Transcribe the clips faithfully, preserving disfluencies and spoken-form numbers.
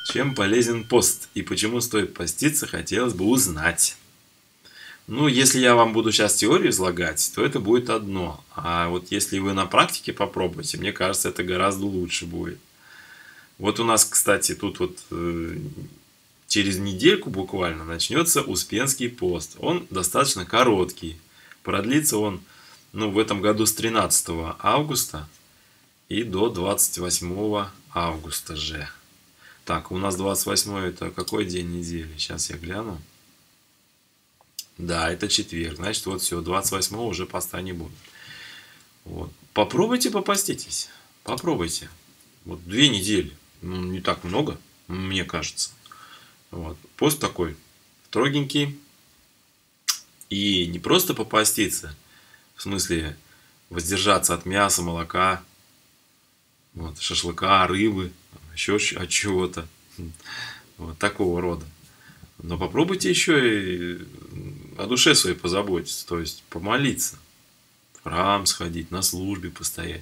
Чем полезен пост и почему стоит поститься, хотелось бы узнать. Ну, если я вам буду сейчас теорию излагать, то это будет одно. А вот если вы на практике попробуете, мне кажется, это гораздо лучше будет. Вот у нас, кстати, тут вот э, через недельку буквально начнется Успенский пост. Он достаточно короткий. Продлится он, ну, в этом году с тринадцатого августа и до двадцать восьмого августа же. Так, у нас двадцать восьмое это какой день недели? Сейчас я гляну. Да, это четверг. Значит, вот все, двадцать восьмого уже поста не будет. Вот. Попробуйте попаститесь. Попробуйте. Вот две недели. Ну, не так много, мне кажется. Вот. Пост такой строгенький. И не просто попаститься, в смысле воздержаться от мяса, молока, вот, шашлыка, рыбы, еще от чего-то. Вот такого рода. Но попробуйте еще и о душе своей позаботиться, то есть помолиться, в храм сходить, на службе постоять.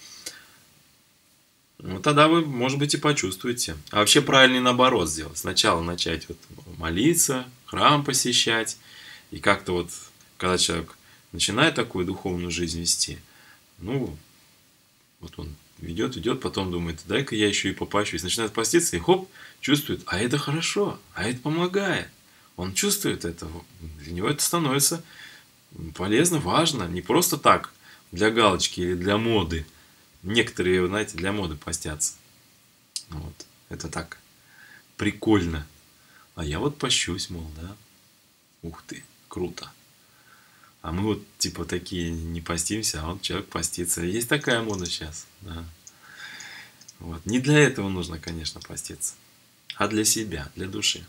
Ну, тогда вы, может быть, и почувствуете. А вообще правильно наоборот сделать. Сначала начать вот молиться, храм посещать. И как-то вот, когда человек начинает такую духовную жизнь вести, ну, вот он ведет, ведет, потом думает, дай-ка я еще и попащусь. Начинает поститься, и хоп, чувствует, а это хорошо, а это помогает. Он чувствует это, для него это становится полезно, важно. Не просто так, для галочки или для моды. Некоторые, знаете, для моды постятся. Вот. Это так прикольно. А я вот пощусь, мол, да. Ух ты, круто. А мы вот типа такие не постимся, а он человек постится. Есть такая мода сейчас. Да. Вот. Не для этого нужно, конечно, поститься. А для себя, для души.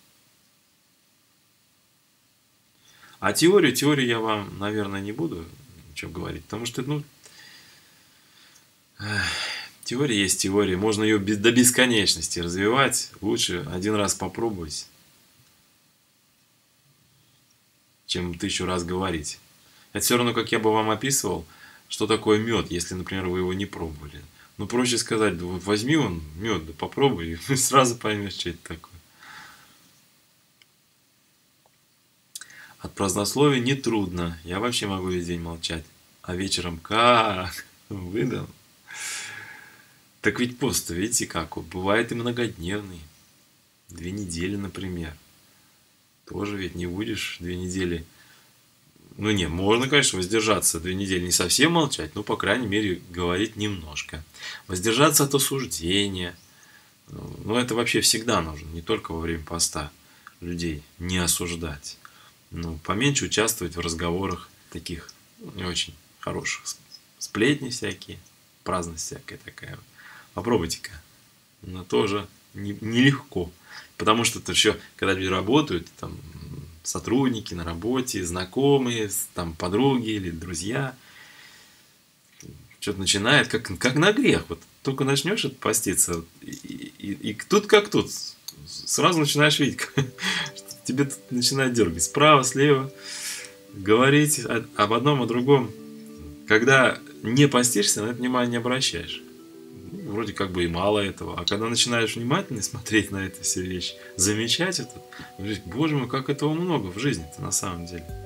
А теорию, теорию я вам, наверное, не буду ничего говорить. Потому что, ну, теория есть теория. Можно ее до бесконечности развивать. Лучше один раз попробовать, чем тысячу раз говорить. Это все равно, как я бы вам описывал, что такое мед, если, например, вы его не пробовали. Ну, проще сказать, да вот возьми он мед, да попробуй, и сразу поймешь, что это такое. От празднословия нетрудно. Я вообще могу весь день молчать. А вечером как? Выдам. Так ведь пост, видите как? Вот бывает и многодневный. Две недели, например. Тоже ведь не будешь две недели. Ну не, можно, конечно, воздержаться две недели, не совсем молчать, но, по крайней мере, говорить немножко. Воздержаться от осуждения. Ну, это вообще всегда нужно, не только во время поста. Людей не осуждать. Ну, поменьше участвовать в разговорах таких не очень хороших. Сплетни всякие, праздность всякая такая. Попробуйте-ка. Но тоже нелегко. Потому что это еще, когда люди работают, там, сотрудники на работе, знакомые, там, подруги или друзья, что-то начинает, как, как на грех. Вот только начнешь это поститься, и, и, и тут как тут, сразу начинаешь видеть, что тебе тут начинает дергать справа, слева, говорить об одном, о другом. Когда не постишься, на это внимание не обращаешь. Вроде как бы и мало этого. А когда начинаешь внимательно смотреть на эти все вещи, замечать это, говоришь, боже мой, как этого много в жизни-то на самом деле.